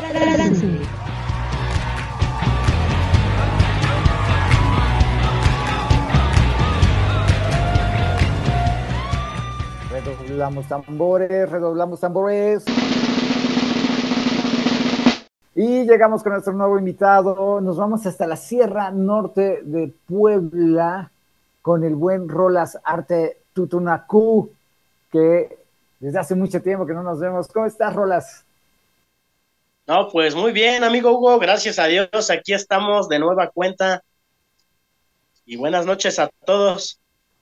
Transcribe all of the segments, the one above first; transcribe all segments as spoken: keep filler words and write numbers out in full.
Redoblamos tambores, redoblamos tambores. Y llegamos con nuestro nuevo invitado. Nos vamos hasta la Sierra Norte de Puebla con el buen Rolas Arte Tutunacú, que desde hace mucho tiempo que no nos vemos. ¿Cómo estás, Rolas? No, pues muy bien, amigo Hugo, gracias a Dios, aquí estamos de nueva cuenta y buenas noches a todos.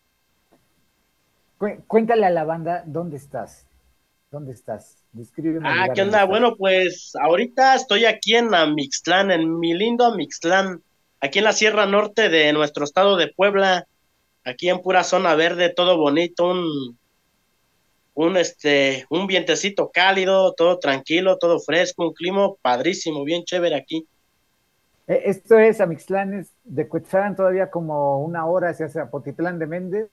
Cuéntale a la banda dónde estás. ¿Dónde estás? Descríbeme el Ah, lugar ¿qué donde onda? estás. Bueno, pues ahorita estoy aquí en Amixtlán, en mi lindo Amixtlán, aquí en la Sierra Norte de nuestro estado de Puebla, aquí en pura zona verde, todo bonito, un, un, este, un vientecito cálido, todo tranquilo, todo fresco, un clima padrísimo, bien chévere aquí. Esto es Amixtlán, es de Cuetzalan, todavía como una hora hacia Zapotitlán de Méndez.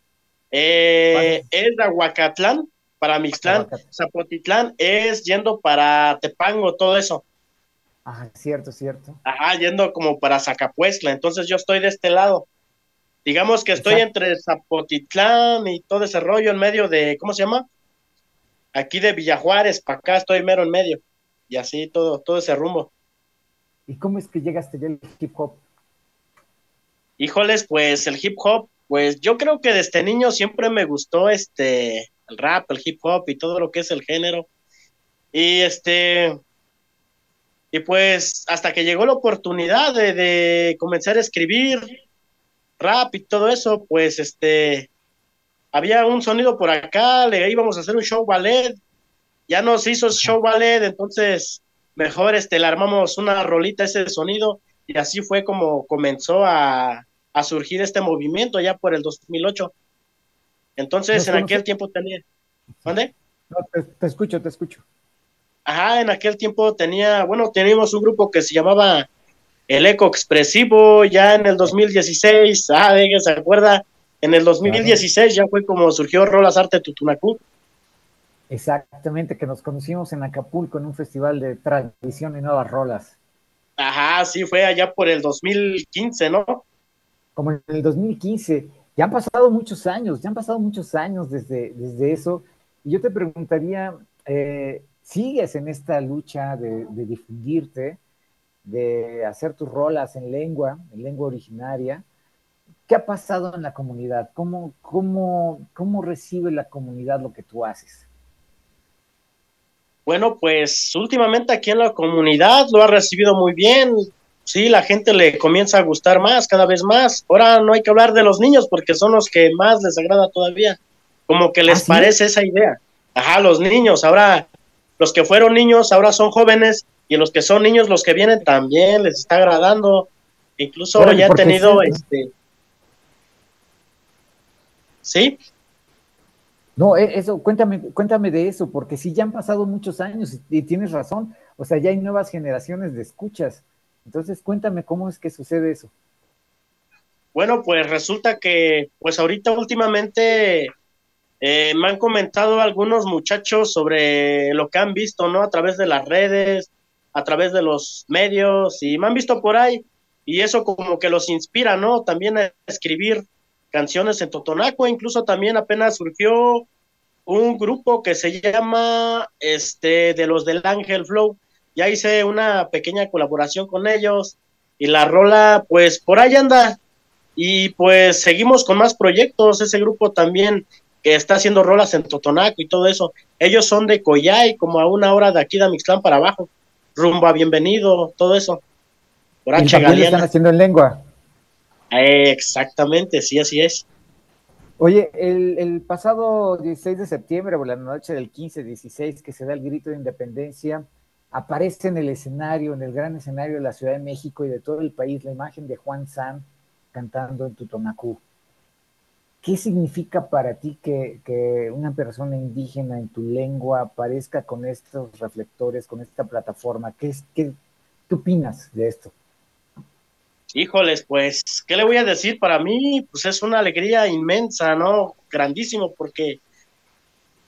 Eh, Pasas es de Aguacatlán para Mixtlán, Aguacate. Zapotitlán es yendo para Tepango, todo eso. Ah, cierto, cierto. Ajá, yendo como para Zacapuesla, entonces yo estoy de este lado. Digamos que estoy Exacto. entre Zapotitlán y todo ese rollo en medio de, ¿cómo se llama? Aquí de Villajuárez, para acá estoy mero en medio. Y así todo, todo ese rumbo. ¿Y cómo es que llegaste ya al hip hop? Híjoles, pues el hip hop, pues yo creo que desde niño siempre me gustó este, el rap, el hip hop y todo lo que es el género. Y este, y pues hasta que llegó la oportunidad de, de comenzar a escribir rap y todo eso, pues este, había un sonido por acá, le íbamos a hacer un show ballet, ya nos hizo Ajá. show ballet, entonces mejor este, le armamos una rolita a ese sonido y así fue como comenzó a, a surgir este movimiento ya por el dos mil ocho. Entonces Nos en aquel conocemos. tiempo tenía, ¿dónde? No, te, te escucho, te escucho. Ajá, en aquel tiempo tenía, bueno, teníamos un grupo que se llamaba El Eco Expresivo, ya en el dos mil dieciséis, ah, de que se acuerda, en el Claro. dos mil dieciséis ya fue como surgió Rolas Arte Tutunacú. Exactamente, que nos conocimos en Acapulco en un festival de tradición y nuevas rolas. Ajá, sí, fue allá por el dos mil quince, ¿no? Como en el dos mil quince. Ya han pasado muchos años, ya han pasado muchos años desde, desde eso. Y yo te preguntaría, eh, ¿sigues en esta lucha de, de difundirte, de hacer tus rolas en lengua, en lengua originaria? ¿Qué ha pasado en la comunidad? ¿Cómo, cómo, cómo recibe la comunidad lo que tú haces? Bueno, pues últimamente aquí en la comunidad lo ha recibido muy bien. Sí, la gente le comienza a gustar más, cada vez más. Ahora no hay que hablar de los niños porque son los que más les agrada todavía. Como que ¿Ah, les sí? parece esa idea. Ajá, los niños, ahora los que fueron niños ahora son jóvenes y los que son niños, los que vienen también les está agradando. Incluso Órale, ya he porque es tenido, cierto. este, sí, No, e- eso, cuéntame, cuéntame de eso, porque sí, ya han pasado muchos años y, y tienes razón. O sea, ya hay nuevas generaciones de escuchas. Entonces, cuéntame cómo es que sucede eso. bueno, pues resulta que, pues ahorita últimamente Eh, me han comentado algunos muchachos sobre lo que han visto, ¿no? A través de las redes, a través de los medios, y me han visto por ahí, y eso como que los inspira, ¿no? También a escribir canciones en Totonaco, incluso también apenas surgió un grupo que se llama, este, de los del Ángel Flow, ya hice una pequeña colaboración con ellos, y la rola, pues, por ahí anda, y pues seguimos con más proyectos, ese grupo también que está haciendo rolas en Totonaco y todo eso. Ellos son de Coyay, como a una hora de aquí de Amixtlán para abajo. Rumbo a Bienvenido, todo eso. Por Y H. también lo están Galeana. haciendo en lengua. Eh, exactamente, sí, así es. Oye, el, el pasado dieciséis de septiembre, o la noche del quince dieciséis, que se da el grito de independencia, aparece en el escenario, en el gran escenario de la Ciudad de México y de todo el país, la imagen de Juan San cantando en Tutonacú. ¿Qué significa para ti que, que una persona indígena en tu lengua aparezca con estos reflectores, con esta plataforma? ¿Qué, es, qué, ¿Qué opinas de esto? Híjoles, pues, ¿qué le voy a decir? Para mí, pues es una alegría inmensa, ¿no? Grandísimo, porque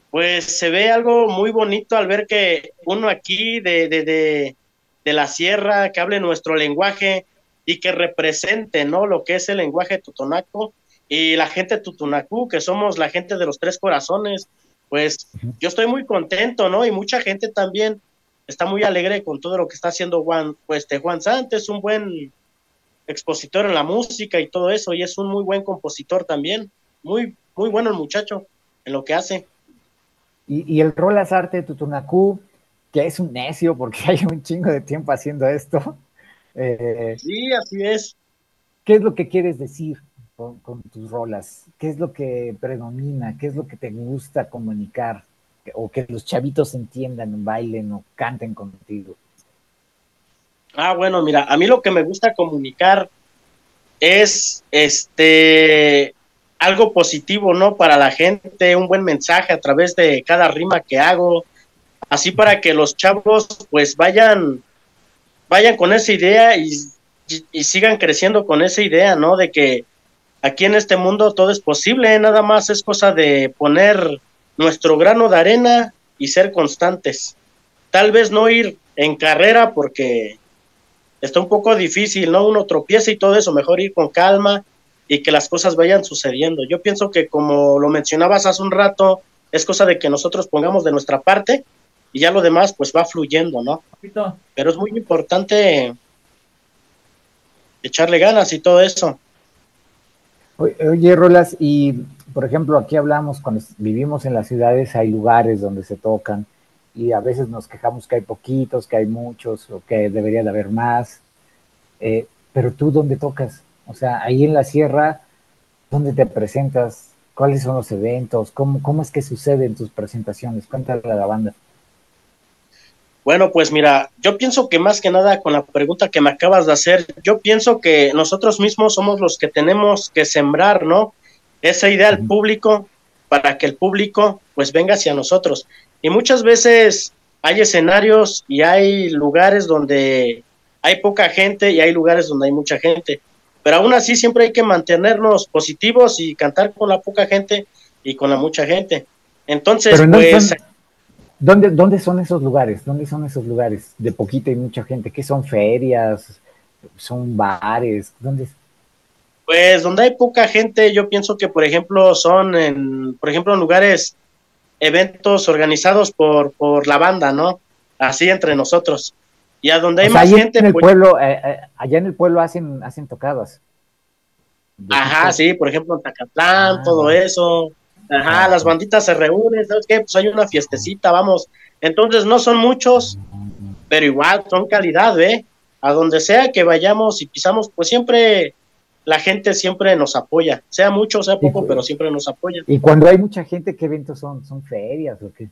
Pues se ve algo muy bonito al ver que uno aquí de, de, de, de la sierra, que hable nuestro lenguaje y que represente, ¿no? Lo que es el lenguaje totonaco y la gente tutunacú, que somos la gente de los tres corazones. Pues yo estoy muy contento, ¿no? Y mucha gente también está muy alegre con todo lo que está haciendo Juan, pues de Juan Santos, es un buen expositor en la música y todo eso, y es un muy buen compositor también, muy, muy bueno el muchacho en lo que hace. Y, y el Rolas Arte de Tutunacú, que es un necio porque hay un chingo de tiempo haciendo esto. Eh, Sí, así es. ¿Qué es lo que quieres decir con, con, tus rolas? ¿Qué es lo que predomina? ¿Qué es lo que te gusta comunicar? O que los chavitos entiendan, bailen o canten contigo. Ah, bueno, mira, a mí lo que me gusta comunicar es este algo positivo, ¿no? Para la gente, un buen mensaje a través de cada rima que hago, así para que los chavos pues vayan, vayan con esa idea y, y, y sigan creciendo con esa idea, ¿no? De que aquí en este mundo todo es posible, nada más es cosa de poner nuestro grano de arena y ser constantes. Tal vez no ir en carrera porque está un poco difícil, ¿no? Uno tropieza y todo eso, mejor ir con calma y que las cosas vayan sucediendo. Yo pienso que como lo mencionabas hace un rato, es cosa de que nosotros pongamos de nuestra parte y ya lo demás pues va fluyendo, ¿no? Pero es muy importante echarle ganas y todo eso. Oye, Rolas, y por ejemplo, aquí hablamos, cuando vivimos en las ciudades hay lugares donde se tocan y a veces nos quejamos que hay poquitos, que hay muchos o que debería de haber más. Eh, pero tú, ¿dónde tocas? O sea, ahí en la sierra, ¿dónde te presentas? ¿Cuáles son los eventos? ¿Cómo, cómo es que suceden tus presentaciones? Cuéntale a la banda. Bueno, pues mira, yo pienso que más que nada con la pregunta que me acabas de hacer, yo pienso que nosotros mismos somos los que tenemos que sembrar, ¿no? Esa idea al público para que el público pues venga hacia nosotros. Y muchas veces hay escenarios y hay lugares donde hay poca gente y hay lugares donde hay mucha gente. Pero aún así siempre hay que mantenernos positivos y cantar con la poca gente y con la mucha gente. Entonces, Pero ¿en dónde pues son, dónde, dónde son esos lugares? ¿Dónde son esos lugares de poquita y mucha gente? ¿Qué son ferias? ¿Son bares? ¿Dónde? pues donde hay poca gente, yo pienso que, por ejemplo, son en, por ejemplo, en lugares, eventos organizados por, por la banda, ¿no? Así entre nosotros. Y a donde O hay sea, más ahí gente, en el pues, pueblo, eh, eh, allá en el pueblo hacen, hacen tocadas de ajá, tipo. sí, por ejemplo, en Tacatlán, Ah, todo va. eso. Ajá, Ajá. las banditas se reúnen, ¿sabes qué? Pues hay una fiestecita, vamos. Entonces no son muchos, pero igual son calidad, ¿eh? A donde sea que vayamos y pisamos, pues siempre la gente siempre nos apoya, sea mucho, sea Y, poco, pero siempre nos apoya. y cuando hay mucha gente, ¿qué eventos son? ¿Son ferias o qué?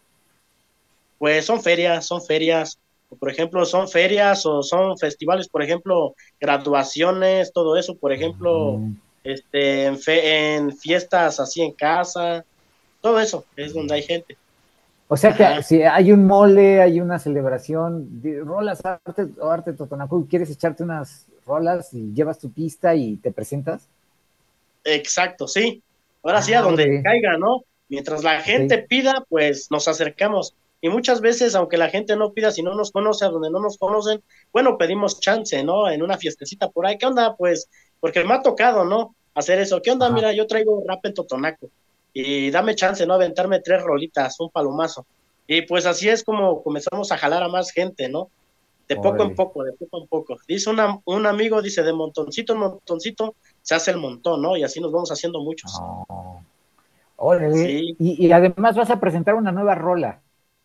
Pues son ferias, son ferias, o por ejemplo, son ferias o son festivales, por ejemplo, graduaciones, todo eso, por ejemplo, este, en, fe, en fiestas así en casa, todo eso es donde hay gente. O sea que Ajá. si hay un mole, hay una celebración, de rolas arte, arte Totonacu, quieres echarte unas rolas y llevas tu pista y te presentas. Exacto, sí. Ahora sí, a Ah, donde órale, caiga, ¿no? Mientras la ok. gente pida, pues nos acercamos. Y muchas veces, aunque la gente no pida, si no nos conoce, a donde no nos conocen, bueno, pedimos chance, ¿no? En una fiestecita por ahí. ¿Qué onda? Pues, porque me ha tocado, ¿no? Hacer eso. ¿Qué onda? Ajá, Mira, yo traigo rap en Totonaco. Y dame chance, ¿no? Aventarme tres rolitas, un palomazo. Y pues así es como comenzamos a jalar a más gente, ¿no? De poco en órale. poco, de poco en poco. Dice una, un amigo, dice, de montoncito en montoncito se hace el montón, ¿no? Y así nos vamos haciendo muchos. Oh, órale. Sí, Y, y además vas a presentar una nueva rola.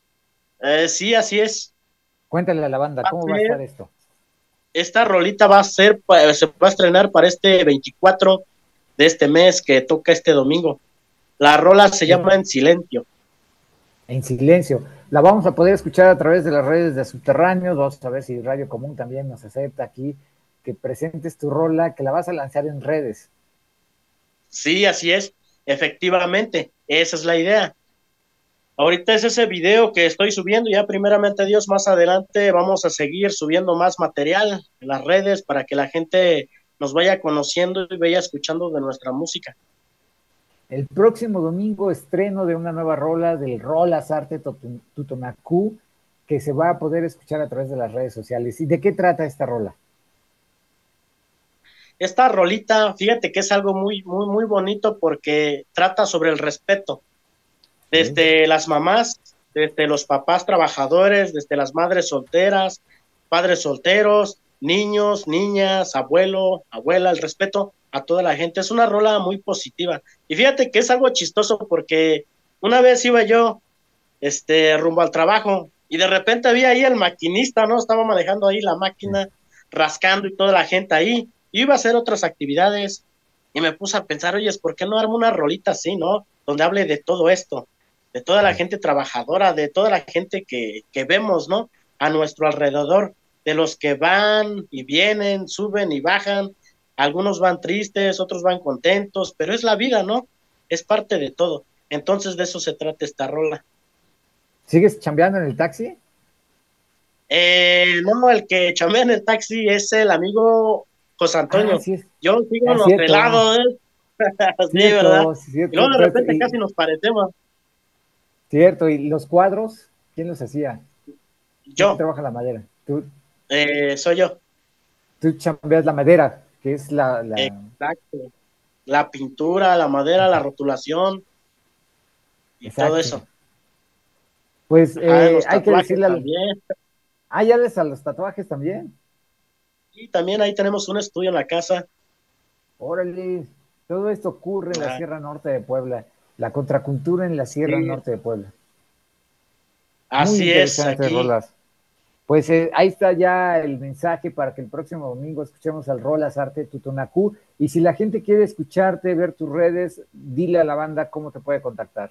eh, sí, así es. Cuéntale a la banda, Va a ¿cómo va a estar ser, esto? esta rolita va a ser, se va a estrenar para este veinticuatro de este mes que toca este domingo. La rola se Eh, llama En Silencio. En silencio. La vamos a poder escuchar a través de las redes de Subterráneos. Vamos a ver si Radio Común también nos acepta aquí que presentes tu rola, que la vas a lanzar en redes. Sí, así es. Efectivamente, esa es la idea. Ahorita es ese video que estoy subiendo, ya primeramente Dios, más adelante vamos a seguir subiendo más material en las redes para que la gente nos vaya conociendo y vaya escuchando de nuestra música. El próximo domingo estreno de una nueva rola del Rolas Arte Tutunacú, que se va a poder escuchar a través de las redes sociales. ¿Y de qué trata esta rola? Esta rolita, fíjate que es algo muy, muy, muy bonito porque trata sobre el respeto. ¿Sí? Desde las mamás, desde los papás trabajadores, desde las madres solteras, padres solteros, niños, niñas, abuelo, abuela, el respeto a toda la gente. Es una rola muy positiva. Y fíjate que es algo chistoso porque una vez iba yo este, rumbo al trabajo y de repente había ahí el maquinista, ¿no? Estaba manejando ahí la máquina, rascando y toda la gente ahí. Yo iba a hacer otras actividades y me puse a pensar, oye, ¿por qué no armo una rolita así, ¿no? Donde hable de todo esto, de toda la gente trabajadora, de toda la gente que, que vemos, ¿no? A nuestro alrededor, de los que van y vienen, suben y bajan. Algunos van tristes, otros van contentos, pero es la vida, ¿no? Es parte de todo. Entonces de eso se trata esta rola. ¿Sigues chambeando en el taxi? Eh, no, el que chambea en el taxi es el amigo José Ah, Antonio. sí es. Yo sigo Ah, en los cierto, helados, ¿eh? Sí, ¿verdad? cierto, Y luego cierto, de pero, repente y, casi nos parecemos. cierto. ¿Y los cuadros? ¿Quién los hacía? ¿Quién Yo, trabaja la madera? Tú, eh, soy yo. tú chambeas la madera, que es la, la... Exacto. La pintura, la madera, la rotulación y todo Exacto. eso. Pues Ajá, eh, los hay que tatuajes decirle al... también. Ah, ya les a los tatuajes también. Y también ahí tenemos un estudio en la casa. Órale, todo esto ocurre en la Ajá. Sierra Norte de Puebla, la contracultura en la Sierra Sí, Norte de Puebla. Muy así es, interesante, aquí. Rolas. Pues eh, ahí está ya el mensaje para que el próximo domingo escuchemos al Rolas Arte Tutunacú. Y si la gente quiere escucharte, ver tus redes, dile a la banda cómo te puede contactar.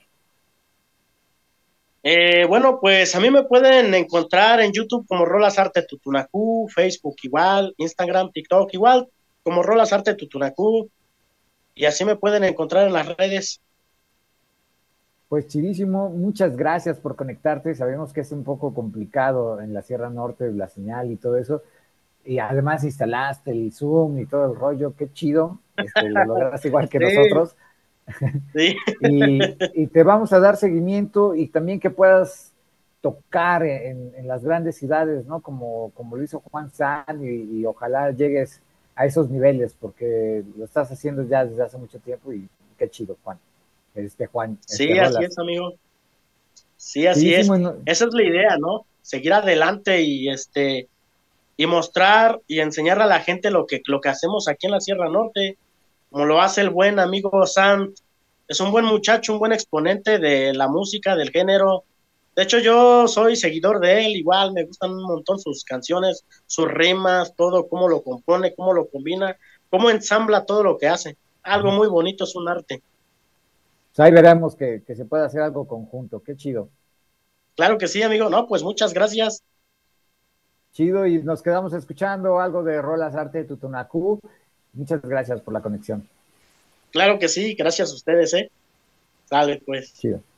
Eh, bueno, pues a mí me pueden encontrar en YouTube como Rolas Arte Tutunacú, Facebook igual, Instagram, TikTok igual, como Rolas Arte Tutunacú, y así me pueden encontrar en las redes. Pues chidísimo, muchas gracias por conectarte. Sabemos que es un poco complicado en la Sierra Norte, la señal y todo eso. Y además instalaste el Zoom y todo el rollo, qué chido. Este, lo lograste igual que Sí, nosotros. sí, Y, y, te vamos a dar seguimiento y también que puedas tocar en, en las grandes ciudades, ¿no? Como, como lo hizo Juan San y, y, ojalá llegues a esos niveles porque lo estás haciendo ya desde hace mucho tiempo y qué chido, Juan. Este Juan, este sí, así Rolas. es, amigo. Sí, así es. Chidísimo. No, Esa es la idea, ¿no? Seguir adelante y este y mostrar y enseñar a la gente lo que lo que hacemos aquí en la Sierra Norte, como lo hace el buen amigo Sant. Es un buen muchacho, un buen exponente de la música, del género. De hecho, yo soy seguidor de él, igual me gustan un montón sus canciones, sus rimas, todo, cómo lo compone, cómo lo combina, cómo ensambla todo lo que hace. Algo muy bonito, es un arte. pues ahí veremos que, que se pueda hacer algo conjunto, qué chido. Claro que sí, amigo. No, pues muchas gracias. Chido, y nos quedamos escuchando algo de Rolas Arte Tutunacú. Muchas gracias por la conexión. Claro que sí, gracias a ustedes, ¿eh? Sale, pues. Chido.